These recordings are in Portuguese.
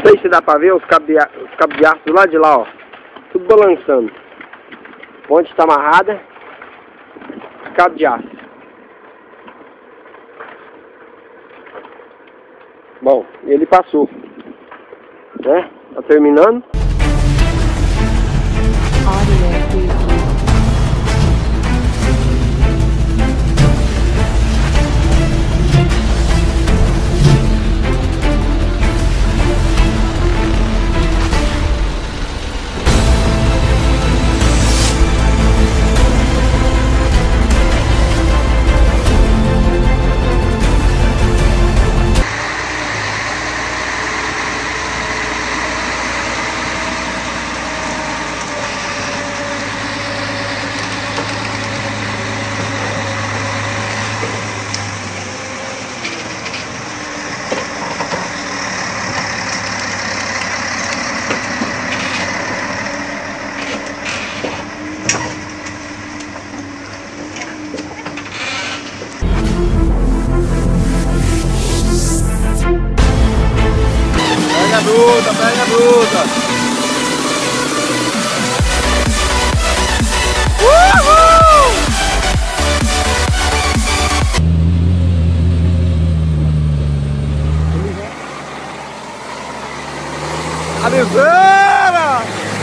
sei se dá pra ver os cabos de aço do lado de lá, ó. Tudo balançando. A ponte está amarrada. Cabo de aço. Bom, ele passou. Né? Tá terminando. Pega a bruta! Uhul! A bezeira!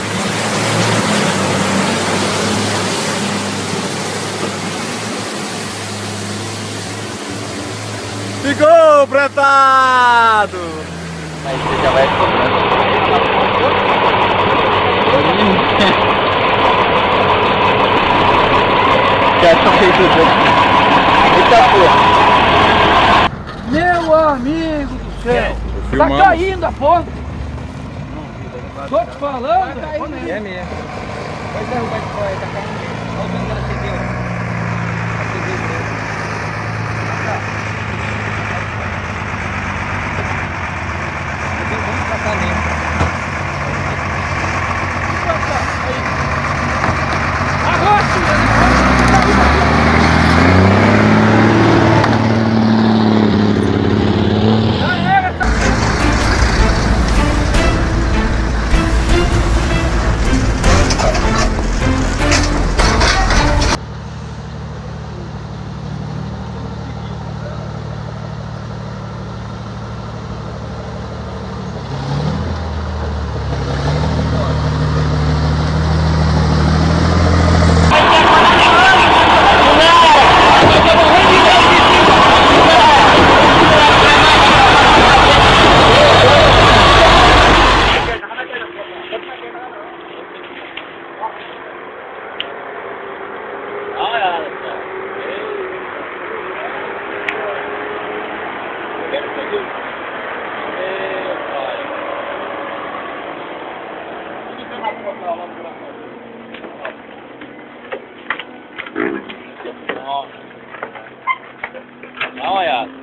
Ficou pretado! Aí você já vai cobrando. Já tá feito tudo. Eita porra. Meu amigo do céu. Tá caindo a ponta. Tô te falando. Tá caindo. É mesmo. Vai derrubar de fora aí, tá caindo. Olha o tanto que ela cedeu. Ela cedeu mesmo. Vamos passar mesmo. Olha.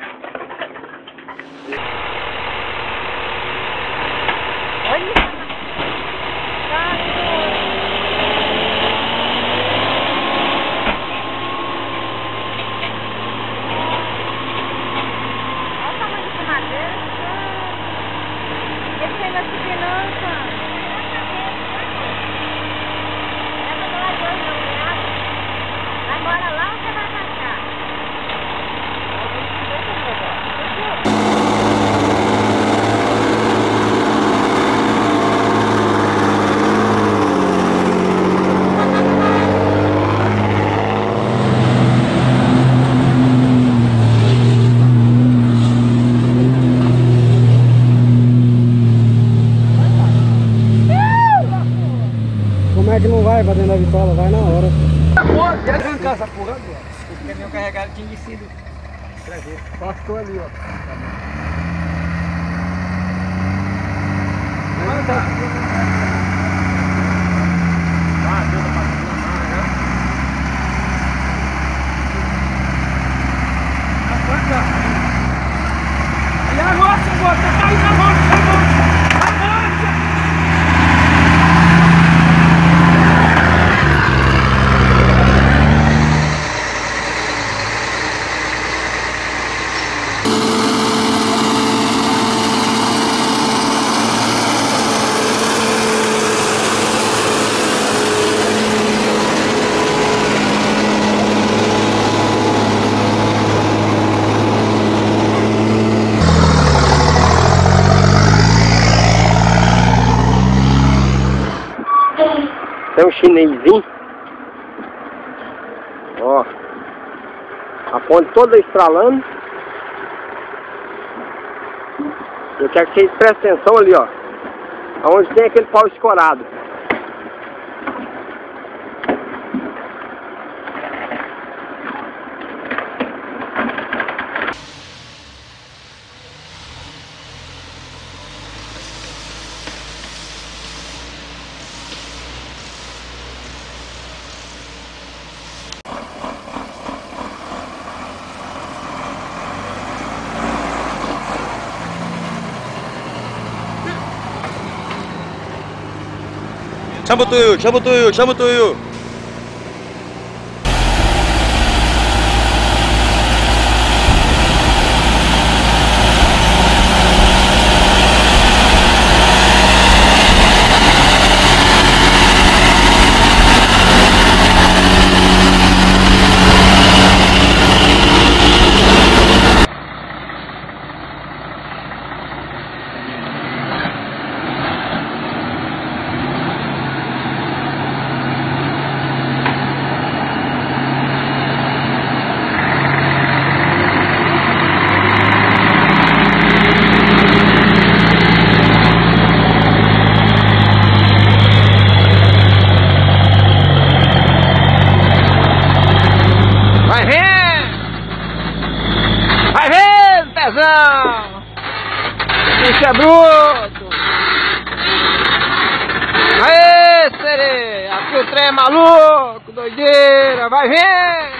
Como é que não vai pra dentro da bitola? Vai na hora. Quer arrancar essa porra agora? Esse caminhão carregado tinha descido. Trazer. Pastor ali, ó. E a roça, moça, tá caindo a roça, a roça! Tem um chinesinho. Ó. A ponte toda estralando. Eu quero que vocês prestem atenção ali, ó. Onde tem aquele pau escorado. Chama o Tuiu, chama o Tuiu, chama o Tuiu. Bicho é bruto! Aê, sereia! Aqui o trem é maluco, doideira, vai vendo!